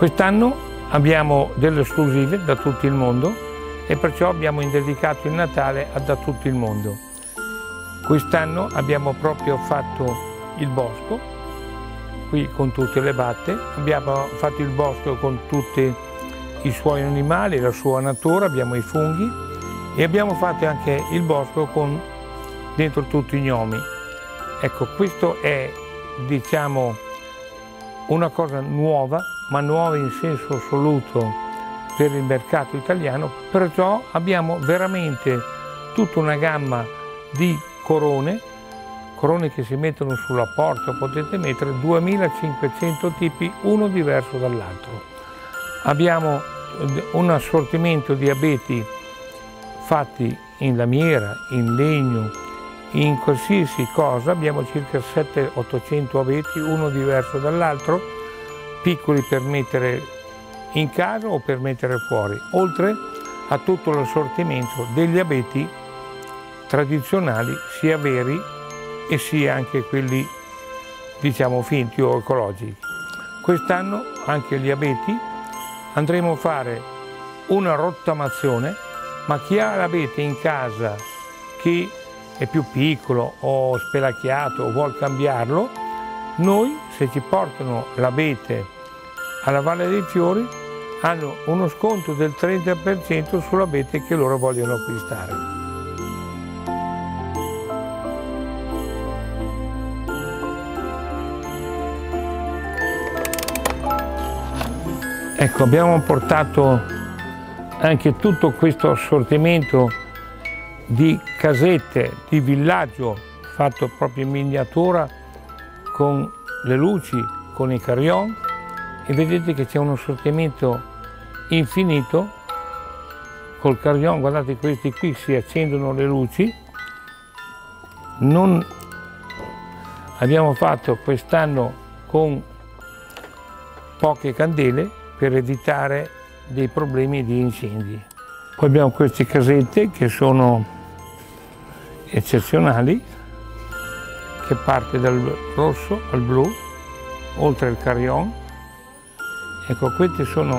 Quest'anno abbiamo delle esclusive da tutto il mondo e perciò abbiamo dedicato il Natale da tutto il mondo. Quest'anno abbiamo proprio fatto il bosco, qui con tutte le batte, abbiamo fatto il bosco con tutti i suoi animali, la sua natura, abbiamo i funghi e abbiamo fatto anche il bosco con dentro tutti i gnomi. Ecco, questo è, diciamo, una cosa nuova, ma nuova in senso assoluto per il mercato italiano, perciò abbiamo veramente tutta una gamma di corone che si mettono sulla porta, potete mettere 2500 tipi, uno diverso dall'altro. Abbiamo un assortimento di abeti fatti in lamiera, in legno, in qualsiasi cosa, abbiamo circa 700-800 abeti, uno diverso dall'altro, piccoli per mettere in casa o per mettere fuori, oltre a tutto l'assortimento degli abeti tradizionali, sia veri e sia anche quelli, diciamo, finti o ecologici. Quest'anno anche gli abeti andremo a fare una rottamazione, ma chi ha l'abete in casa che è più piccolo o spelacchiato o vuol cambiarlo, noi, se ci portano l'abete alla Valle dei Fiori, hanno uno sconto del 30% sull'abete che loro vogliono acquistare. Ecco, abbiamo portato anche tutto questo assortimento di casette di villaggio fatto proprio in miniatura con le luci, con i carillon, e vedete che c'è un assortimento infinito col carillon. Guardate, questi qui si accendono le luci. Non abbiamo fatto quest'anno con poche candele per evitare dei problemi di incendi. Poi abbiamo queste casette che sono eccezionali, che parte dal rosso al blu, oltre al carillon. Ecco, questi sono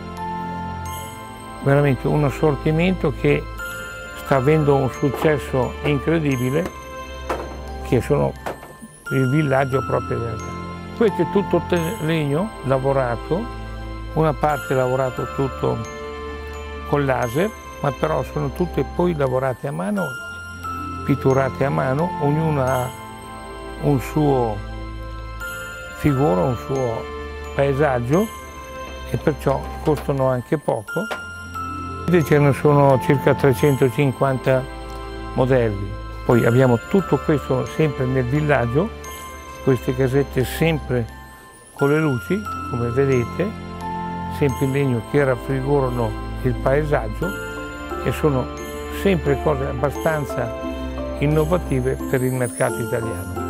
veramente un assortimento che sta avendo un successo incredibile, che sono il villaggio proprio della casa. Questo è tutto legno lavorato, una parte lavorato tutto con laser, ma però sono tutte poi lavorate a mano, pitturate a mano, ognuno ha un suo figura, un suo paesaggio e perciò costano anche poco. Ce ne sono circa 350 modelli. Poi abbiamo tutto questo sempre nel villaggio, queste casette sempre con le luci, come vedete, sempre in legno che raffigurano il paesaggio e sono sempre cose abbastanza innovative per il mercato italiano.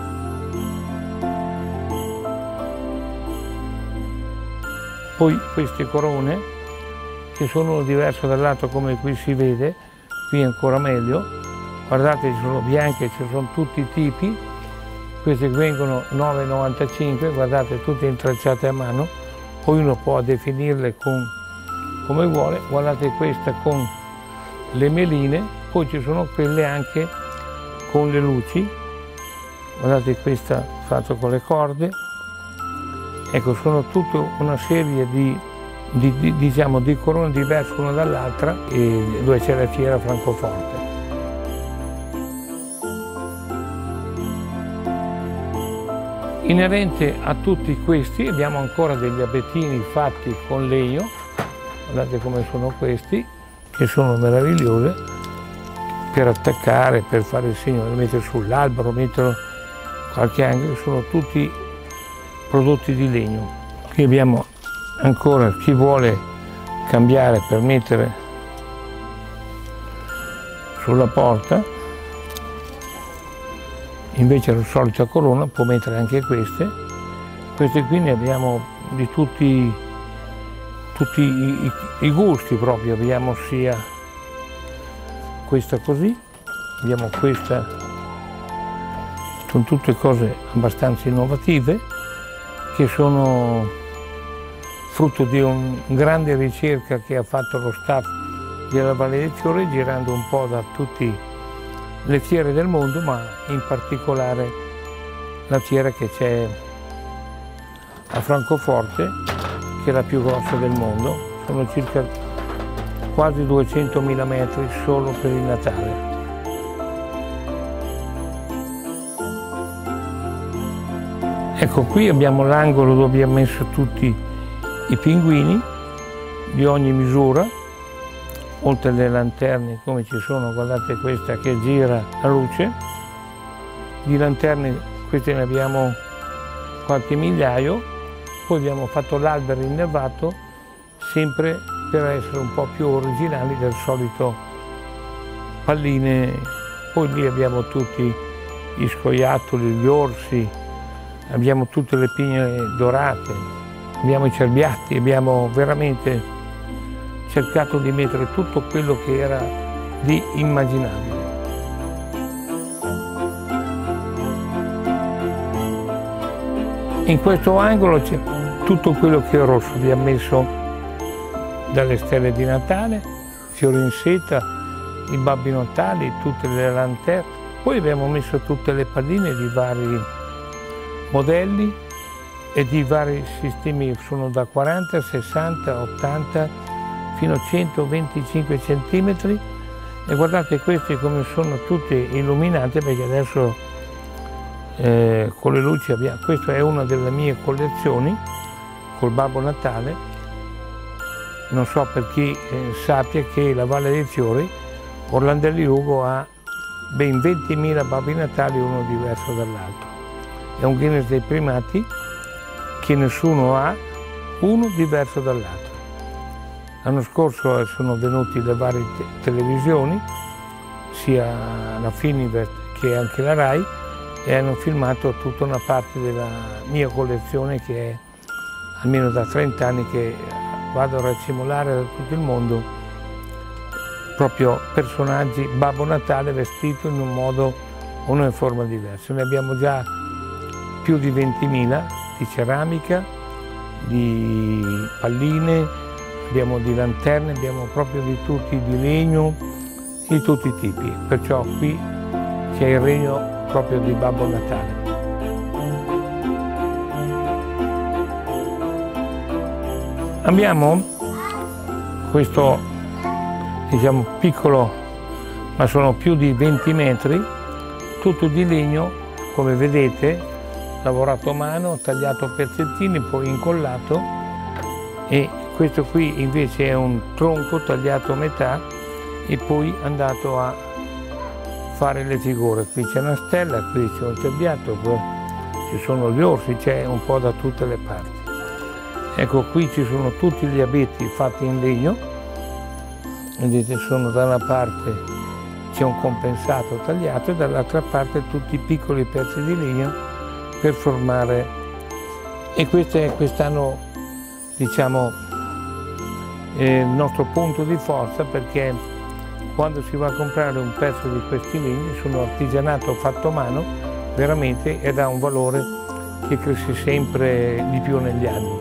Poi queste corone che sono diverse dall'altro, come qui si vede, qui ancora meglio, guardate, ci sono bianche, ci sono tutti i tipi, queste vengono 9,95, guardate, tutte intrecciate a mano, poi uno può definirle come vuole. Guardate questa con le meline, poi ci sono quelle anche con le luci, guardate questa fatta con le corde. Ecco, sono tutta una serie diciamo, di corone diverse una dall'altra, e dove c'è la fiera Francoforte. Inerente a tutti questi abbiamo ancora degli abetini fatti con legno, guardate come sono questi, che sono meravigliosi, per attaccare, per fare il segno, lo mettere sull'albero, metterlo qualche angolo, sono tutti prodotti di legno. Qui abbiamo ancora chi vuole cambiare per mettere sulla porta, invece della solita corona può mettere anche queste. Queste qui ne abbiamo di tutti i gusti proprio, abbiamo sia questa così, abbiamo questa, sono tutte cose abbastanza innovative che sono frutto di una grande ricerca che ha fatto lo staff della Valle del Fiore, girando un po' da tutte le fiere del mondo, ma in particolare la fiera che c'è a Francoforte, che è la più grossa del mondo. Sono circa quasi 200.000 metri solo per il Natale. Ecco, qui abbiamo l'angolo dove abbiamo messo tutti i pinguini di ogni misura, oltre alle lanterne come ci sono, guardate questa che gira la luce. Di lanterne queste ne abbiamo qualche migliaio, poi abbiamo fatto l'albero innevato, sempre per essere un po' più originali del solito palline. Poi lì abbiamo tutti gli scoiattoli, gli orsi, abbiamo tutte le pigne dorate, abbiamo i cerbiatti, abbiamo veramente cercato di mettere tutto quello che era di immaginabile. In questo angolo c'è tutto quello che è rosso, abbiamo messo dalle stelle di Natale, fiori in seta, i babbi natali, tutte le lanterne. Poi abbiamo messo tutte le palline di vari modelli e di vari sistemi, sono da 40, 60, 80 fino a 125 centimetri, e guardate queste come sono tutte illuminate, perché adesso con le luci abbiamo, questa è una delle mie collezioni col Babbo Natale. Non so per chi sappia che la Valle dei Fiori, Orlandelli Ugo, ha ben 20.000 Babbi Natali, uno diverso dall'altro. È un Guinness dei primati che nessuno ha uno diverso dall'altro. L'anno scorso sono venuti le varie televisioni, sia la Fininvest che anche la Rai, e hanno filmato tutta una parte della mia collezione, che è almeno da 30 anni che vado a racimolare da tutto il mondo proprio personaggi Babbo Natale vestito in un modo o in forma diversa. Ne abbiamo già più di 20.000 di ceramica, di palline, abbiamo di lanterne, abbiamo proprio di tutti, di legno, di tutti i tipi. Perciò qui c'è il regno proprio di Babbo Natale. Abbiamo questo, diciamo, piccolo, ma sono più di 20 metri, tutto di legno, come vedete, lavorato a mano, tagliato a pezzettini, poi incollato, e questo qui invece è un tronco tagliato a metà e poi andato a fare le figure. Qui c'è una stella, qui c'è un cerbiatto, poi ci sono gli orsi, c'è un po' da tutte le parti. Ecco, qui ci sono tutti gli abeti fatti in legno, vedete, sono da una parte c'è un compensato tagliato e dall'altra parte tutti i piccoli pezzi di legno per formare. E questo è quest'anno, diciamo, il nostro punto di forza, perché quando si va a comprare un pezzo di questi legni, sono artigianato fatto a mano veramente, ed ha un valore che cresce sempre di più negli anni.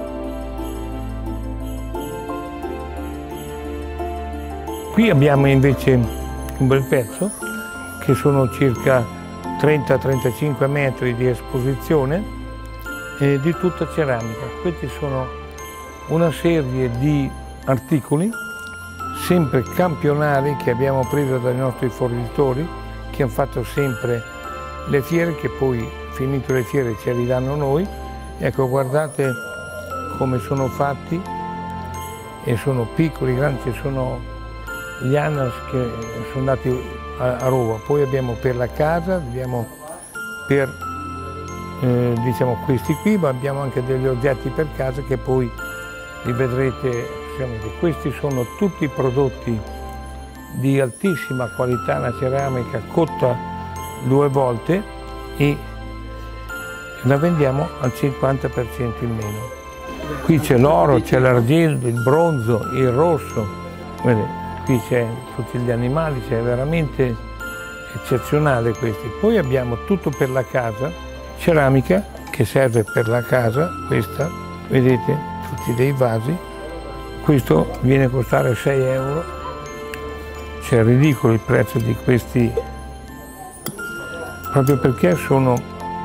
Qui abbiamo invece un bel pezzo, che sono circa 30-35 metri di esposizione, di tutta ceramica. Questi sono una serie di articoli, sempre campionari, che abbiamo preso dai nostri fornitori, che hanno fatto sempre le fiere, che poi, finite le fiere, ce li danno noi. Ecco, guardate come sono fatti, e sono piccoli, grandi, sono gli Annas che sono andati a Roma. Poi abbiamo per la casa, abbiamo per diciamo questi qui, ma abbiamo anche degli oggetti per casa che poi li vedrete. Questi sono tutti prodotti di altissima qualità, una ceramica cotta 2 volte, e la vendiamo al 50% in meno. Qui c'è l'oro, c'è l'argento, il bronzo, il rosso, vedete? Qui c'è tutti gli animali, c'è veramente eccezionale questi. Poi abbiamo tutto per la casa, ceramica che serve per la casa, questa, vedete, metti dei vasi, questo viene a costare 6 euro, cioè è ridicolo il prezzo di questi, proprio perché sono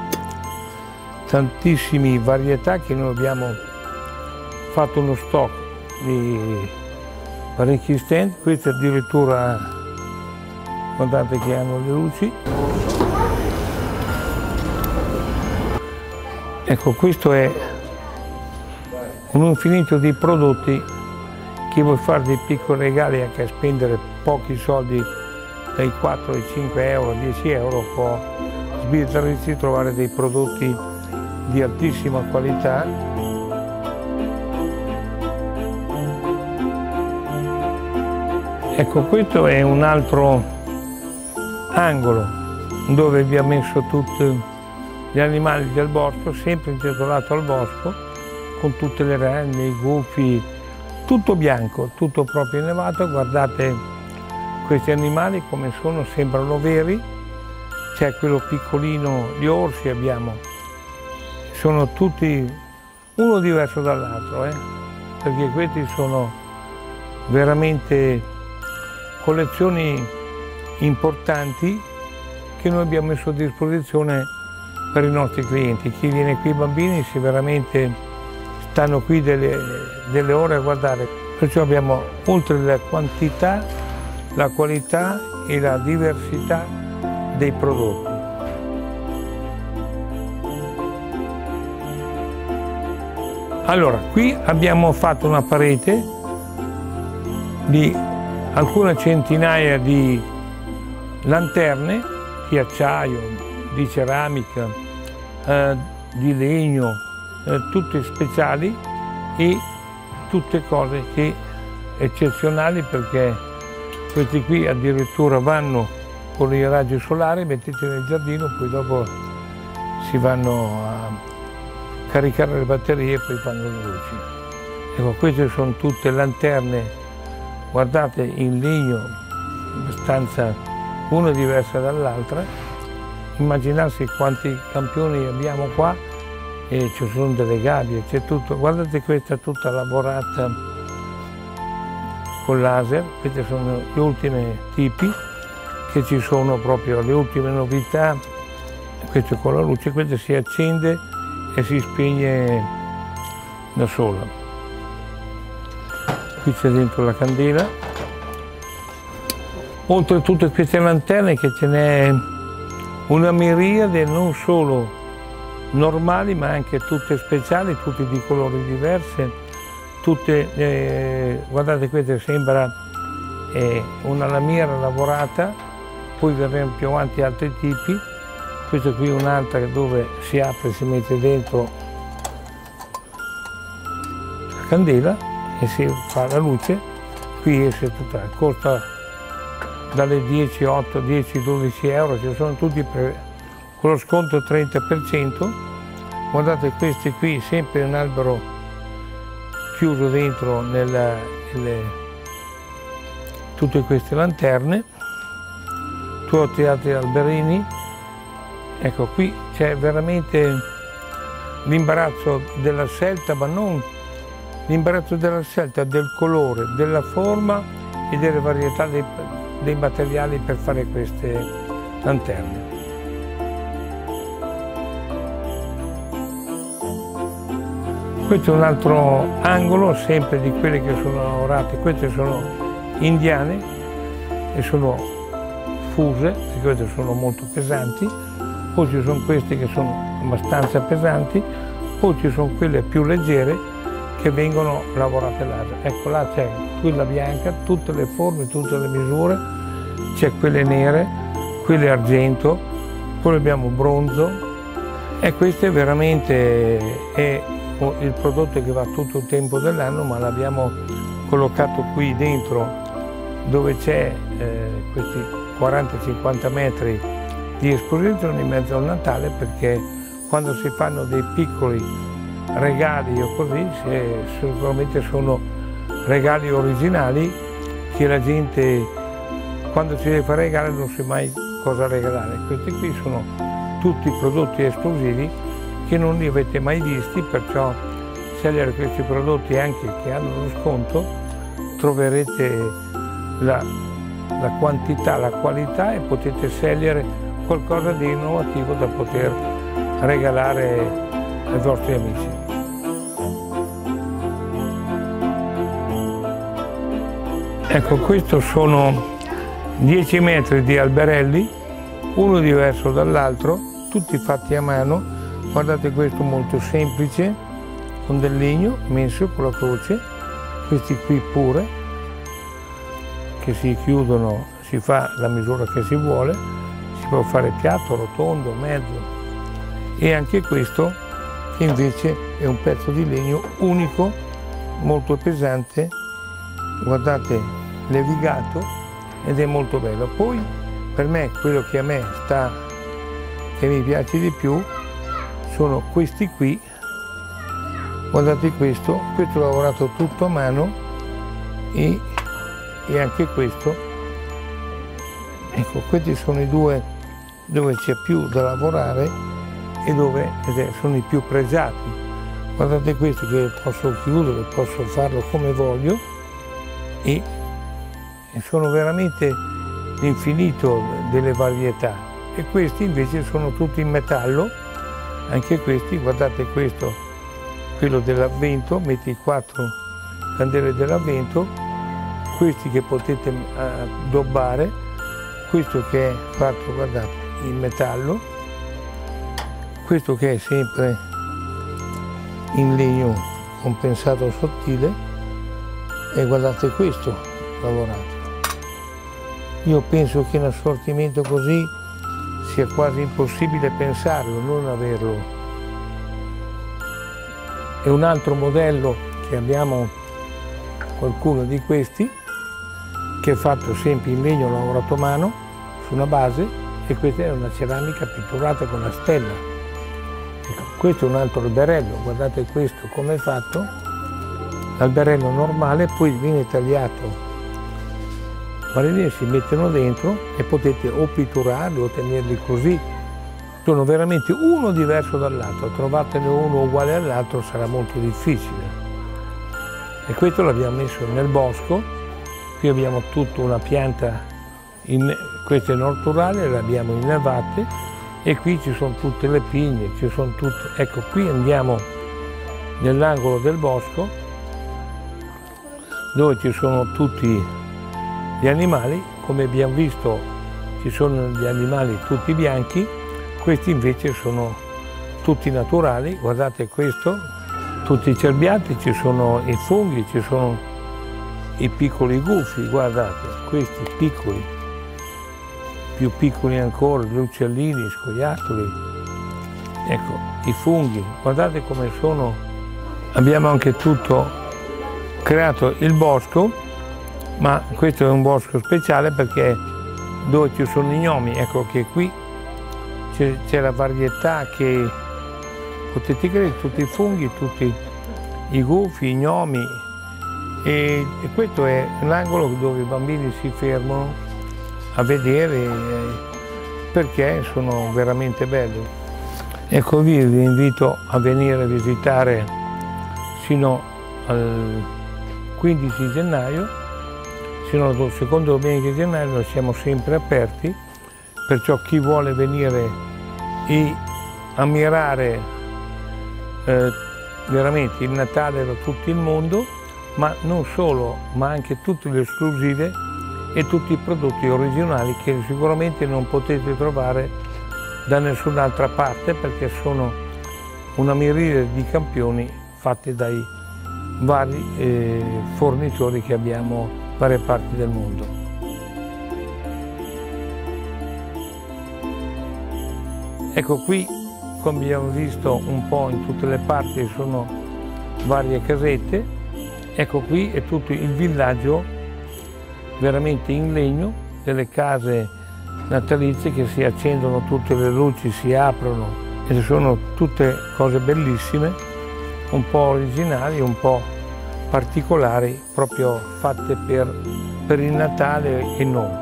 tantissime varietà che noi abbiamo fatto uno stock di parecchi stand. Questo addirittura, guardate che hanno le luci. Ecco, questo è un infinito di prodotti che vuoi fare dei piccoli regali anche a spendere pochi soldi, dai 4 ai 5 euro, 10 euro, può sbizzarrirsi trovare dei prodotti di altissima qualità. Ecco, questo è un altro angolo dove abbiamo messo tutti gli animali del bosco, sempre intitolato al bosco, con tutte le renne, i gufi, tutto bianco, tutto proprio innevato. Guardate questi animali come sono, sembrano veri. C'è quello piccolino, gli orsi abbiamo, sono tutti uno diverso dall'altro, perché questi sono veramente collezioni importanti che noi abbiamo messo a disposizione per i nostri clienti. Chi viene qui, i bambini, si veramente stanno qui delle ore a guardare. Perciò abbiamo, oltre la quantità, la qualità e la diversità dei prodotti. Allora, qui abbiamo fatto una parete di alcune centinaia di lanterne di acciaio, di ceramica, di legno, tutte speciali e tutte cose che eccezionali, perché questi qui addirittura vanno con i raggi solari, mettete nel giardino, poi dopo si vanno a caricare le batterie e poi fanno le luci. Ecco, queste sono tutte lanterne, guardate, in legno, abbastanza una diversa dall'altra. Immaginarsi quanti campioni abbiamo qua, e ci sono delle gabbie, c'è tutto. Guardate, questa è tutta lavorata con laser, questi sono gli ultimi tipi che ci sono, proprio le ultime novità. Questo con la luce, questo si accende e si spegne da sola. Qui c'è dentro la candela. Oltre a tutte queste lanterne, che ce n'è una miriade, non solo normali ma anche tutte speciali, tutte di colori diversi, tutte, guardate, questa sembra una lamiera lavorata, poi vedremo più avanti altri tipi. Questa qui è un'altra dove si apre e si mette dentro la candela e si fa la luce. Qui esce tutta, costa dalle 10, 8, 10, 12 euro, ci sono tutti con lo sconto 30%. Guardate, questi qui, sempre un albero chiuso dentro tutte queste lanterne, tutti altri alberini. Ecco, qui c'è veramente l'imbarazzo della scelta, ma non l'imbarazzo della scelta, del colore, della forma e delle varietà dei materiali per fare queste lanterne. Questo è un altro angolo, sempre di quelle che sono lavorate. Queste sono indiane e sono fuse, perché queste sono molto pesanti. Poi ci sono queste che sono abbastanza pesanti, poi ci sono quelle più leggere che vengono lavorate laser. Ecco, là c'è quella bianca, tutte le forme, tutte le misure, c'è quelle nere, quelle argento, poi abbiamo bronzo, e questo è veramente il prodotto che va tutto il tempo dell'anno, ma l'abbiamo collocato qui dentro dove c'è questi 40-50 metri di esposizione in mezzo al Natale, perché quando si fanno dei piccoli regali o così, sicuramente sono regali originali che la gente, quando si deve fare regali, non sa mai cosa regalare. Questi qui sono tutti prodotti esclusivi che non li avete mai visti, perciò scegliere questi prodotti anche che hanno lo sconto, troverete la quantità, la qualità e potete scegliere qualcosa di innovativo da poter regalare ai vostri amici. Ecco, questo sono 10 metri di alberelli, uno diverso dall'altro, tutti fatti a mano. Guardate, questo molto semplice, con del legno messo con la croce, questi qui pure, che si chiudono, si fa la misura che si vuole, si può fare piatto, rotondo, mezzo, e anche questo che invece è un pezzo di legno unico, molto pesante, guardate, levigato, ed è molto bello. Poi per me quello che a me sta, che mi piace di più, sono questi qui. Guardate questo l'ho lavorato tutto a mano, e anche questo, ecco, questi sono i due dove c'è più da lavorare e dove sono i più pregiati. Guardate questo che posso chiudere, posso farlo come voglio, e sono veramente l'infinito delle varietà. E questi invece sono tutti in metallo, anche questi. Guardate questo, quello dell'avvento, metti 4 candele dell'avvento, questi che potete addobbare, questo che è fatto, guardate, in metallo, questo che è sempre in legno compensato sottile, e guardate questo lavorato. Io penso che un assortimento così sia quasi impossibile pensarlo, non averlo. E un altro modello che abbiamo, qualcuno di questi, che è fatto sempre in legno lavorato a mano, su una base, e questa è una ceramica pitturata con la stella. Ecco, questo è un altro alberello, guardate questo come è fatto, l'alberello normale, poi viene tagliato, guardate, si mettono dentro e potete o pitturarli o tenerli così. Sono veramente uno diverso dall'altro, trovatene uno uguale all'altro sarà molto difficile. E questo l'abbiamo messo nel bosco, qui abbiamo tutta una pianta, questa è naturale, le abbiamo innevate, e qui ci sono tutte le pigne, ci sono tutte. Ecco, qui andiamo nell'angolo del bosco dove ci sono tutti gli animali. Come abbiamo visto ci sono gli animali tutti bianchi, questi invece sono tutti naturali. Guardate questo, tutti cerbiati, ci sono i funghi, ci sono i piccoli gufi, guardate, questi piccoli, più piccoli ancora, gli uccellini, scoiattoli, ecco, i funghi, guardate come sono. Abbiamo anche tutto creato il bosco, ma questo è un bosco speciale perché dove ci sono i gnomi, ecco che qui c'è la varietà che potete credere, tutti i funghi, tutti i gufi, i gnomi, e questo è l'angolo dove i bambini si fermano a vedere perché sono veramente belli. Ecco, vi invito a venire a visitare fino al 15 gennaio, fino alla seconda domenica di gennaio noi siamo sempre aperti, perciò chi vuole venire e ammirare veramente il Natale da tutto il mondo, ma non solo, ma anche tutte le esclusive e tutti i prodotti originali che sicuramente non potete trovare da nessun'altra parte, perché sono una miriade di campioni fatti dai vari fornitori che abbiamo in varie parti del mondo. Ecco, qui, come abbiamo visto un po' in tutte le parti, sono varie casette. Ecco, qui è tutto il villaggio veramente in legno, delle case natalizie che si accendono tutte le luci, si aprono, e sono tutte cose bellissime, un po' originali, un po' particolari, proprio fatte per il Natale e non.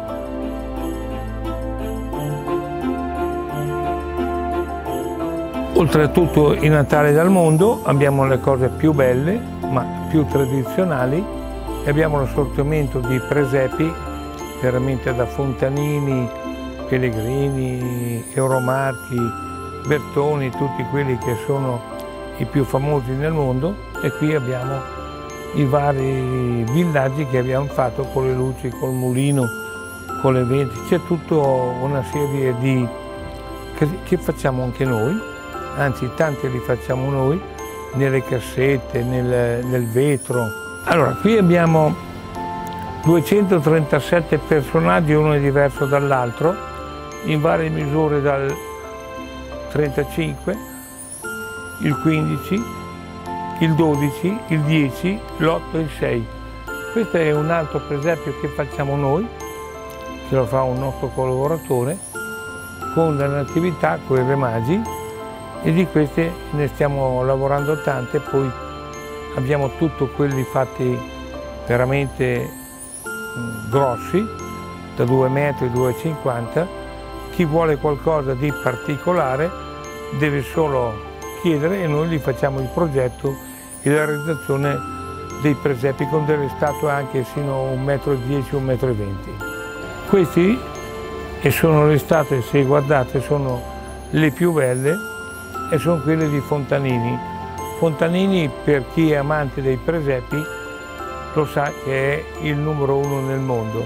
Oltretutto i Natali dal mondo abbiamo le cose più belle ma più tradizionali e abbiamo l'assortimento di presepi veramente da Fontanini, Pellegrini, Euromarchi, Bertoni, tutti quelli che sono i più famosi nel mondo, e qui abbiamo i vari villaggi che abbiamo fatto con le luci, col mulino, con le venti. C'è tutta una serie di che facciamo anche noi. Anzi, tanti li facciamo noi, nelle cassette, nel vetro. Allora, qui abbiamo 237 personaggi, uno è diverso dall'altro, in varie misure, dal 35, il 15, il 12, il 10, l'8 e il 6. Questo è un altro presepio che facciamo noi, che lo fa un nostro collaboratore, con le Natività, con i Re Magi, e di queste ne stiamo lavorando tante. Poi abbiamo tutti quelli fatti veramente grossi, da 2 metri, 2,50 m. Chi vuole qualcosa di particolare deve solo chiedere e noi gli facciamo il progetto e la realizzazione dei presepi con delle statue anche sino a 1,10 m, 1,20 m. Questi sono le statue, se guardate, sono le più belle, e sono quelle di Fontanini. Fontanini, per chi è amante dei presepi, lo sa che è il numero 1 nel mondo.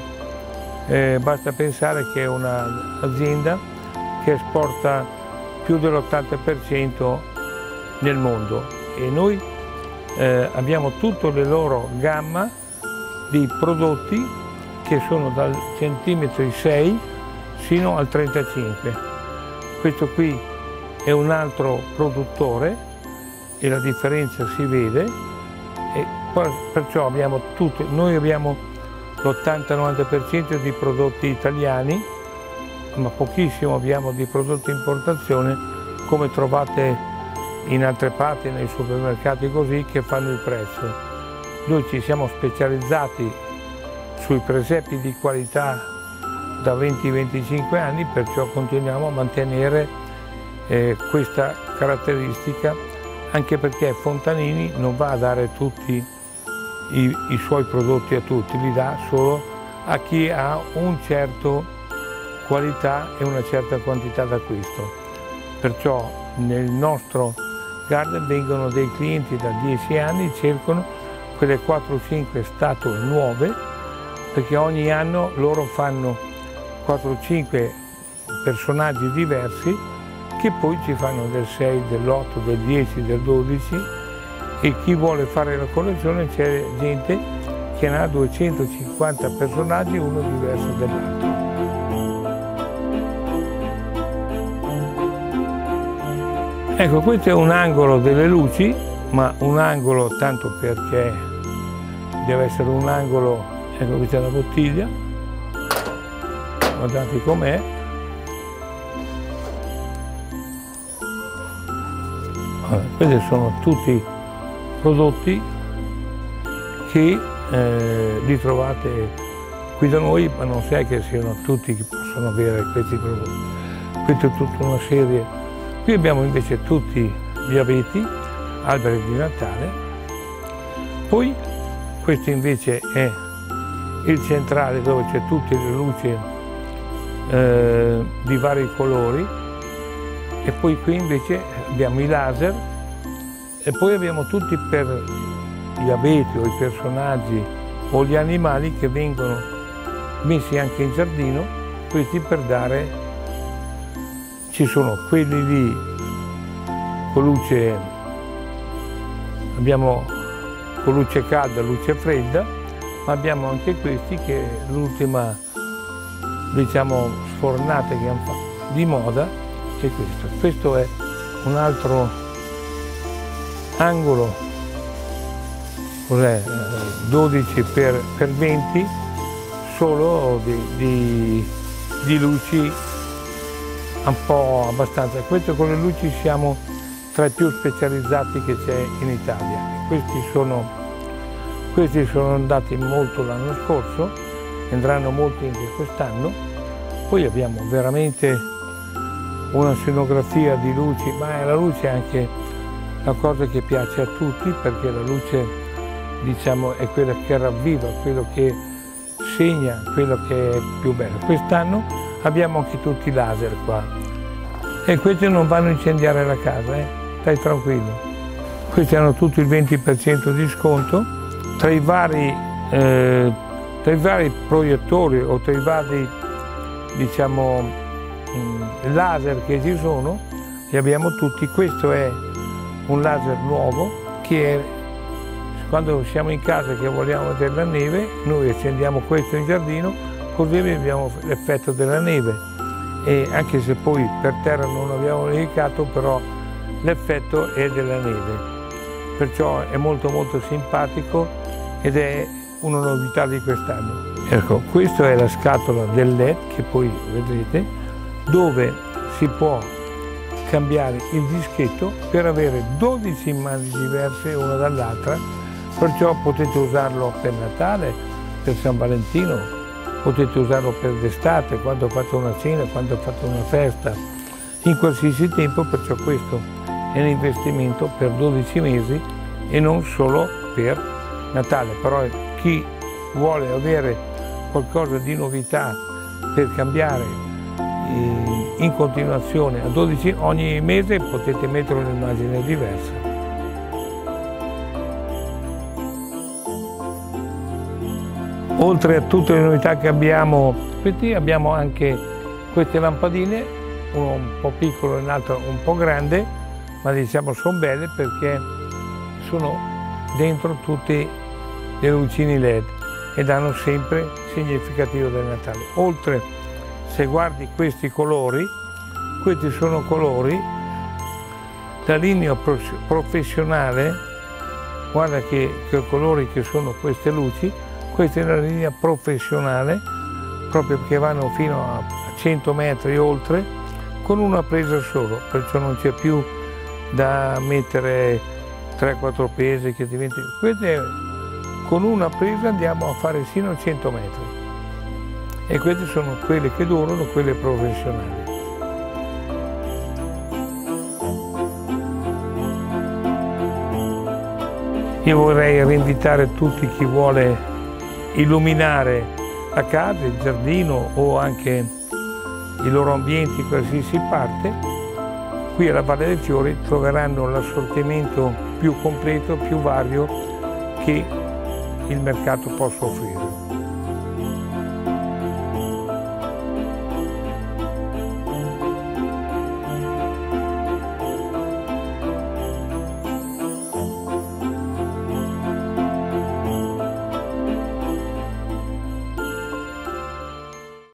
Basta pensare che è un'azienda che esporta più dell'80% nel mondo, e noi abbiamo tutta la loro gamma di prodotti che sono dal centimetro 6 fino al 35. Questo qui è un altro produttore e la differenza si vede, e perciò abbiamo tutto. Noi abbiamo l'80-90% di prodotti italiani, ma pochissimo abbiamo di prodotti importazione, come trovate in altre parti, nei supermercati così, che fanno il prezzo. Noi ci siamo specializzati sui presepi di qualità da 20-25 anni, perciò continuiamo a mantenere questa caratteristica, anche perché Fontanini non va a dare tutti i suoi prodotti a tutti, li dà solo a chi ha un certo qualità e una certa quantità d'acquisto. Perciò nel nostro garden vengono dei clienti da 10 anni, cercano quelle 4-5 statue nuove, perché ogni anno loro fanno 4-5 personaggi diversi, che poi ci fanno del 6, dell'8, del 10, del 12, e chi vuole fare la collezione, c'è gente che ne ha 250 personaggi, uno diverso dall'altro. Ecco, questo è un angolo delle luci, ma un angolo tanto perché deve essere un angolo. Ecco, questa è la bottiglia, guardate com'è. Questi sono tutti prodotti che li trovate qui da noi, ma non sai che siano tutti che possono avere questi prodotti. Questa è tutta una serie. Qui abbiamo invece tutti gli abeti, alberi di Natale. Poi questo invece è il centrale, dove c'è tutte le luci di vari colori. E poi qui invece abbiamo i laser, e poi abbiamo tutti per gli abeti o i personaggi o gli animali che vengono messi anche in giardino, questi per dare. Ci sono quelli lì con luce, abbiamo con luce calda, luce fredda, ma abbiamo anche questi che l'ultima, diciamo, sfornata che hanno fatto di moda. Questo è un altro angolo, cos'è? 12 per 20, solo di luci un po' abbastanza. Questo con le luci siamo tra i più specializzati che c'è in Italia. Questi sono andati molto l'anno scorso, andranno molti anche quest'anno. Poi abbiamo veramente una scenografia di luci, ma la luce è anche una cosa che piace a tutti, perché la luce, diciamo, è quella che ravviva, quello che segna, quello che è più bello. Quest'anno abbiamo anche tutti i laser qua e questi non vanno a incendiare la casa, stai tranquillo. Questi hanno tutti il 20% di sconto. Tra i vari proiettori o tra i vari, diciamo, laser che ci sono, li abbiamo tutti. Questo è un laser nuovo che è, quando siamo in casa che vogliamo vedere la neve, noi accendiamo questo in giardino, così abbiamo l'effetto della neve. E anche se poi per terra non abbiamo nevicato, però l'effetto è della neve. Perciò è molto simpatico ed è una novità di quest'anno. Ecco, questa è la scatola del LED che poi vedrete, dove si può cambiare il dischetto per avere 12 immagini diverse una dall'altra, perciò potete usarlo per Natale, per San Valentino, potete usarlo per d'estate, quando fate una cena, quando fate una festa, in qualsiasi tempo, perciò questo è un investimento per 12 mesi e non solo per Natale. Però chi vuole avere qualcosa di novità per cambiare in continuazione a 12 ogni mese, potete mettere un'immagine diversa. Oltre a tutte le novità che abbiamo, abbiamo anche queste lampadine, uno un po' piccolo e l'altro un po' grande, ma diciamo sono belle perché sono dentro tutte le lucine LED e danno sempre significativo del Natale. Oltre, se guardi questi colori, questi sono colori da linea professionale, guarda che colori che sono queste luci, questa è la linea professionale, proprio perché vanno fino a 100 metri oltre, con una presa solo, perciò non c'è più da mettere 3-4 prese che diventi. Queste con una presa andiamo a fare sino a 100 metri e queste sono quelle che durano, quelle professionali. Io vorrei rinvitare tutti chi vuole illuminare la casa, il giardino o anche i loro ambienti, qualsiasi parte. Qui alla Valle dei Fiori troveranno l'assortimento più completo, più vario che il mercato possa offrire.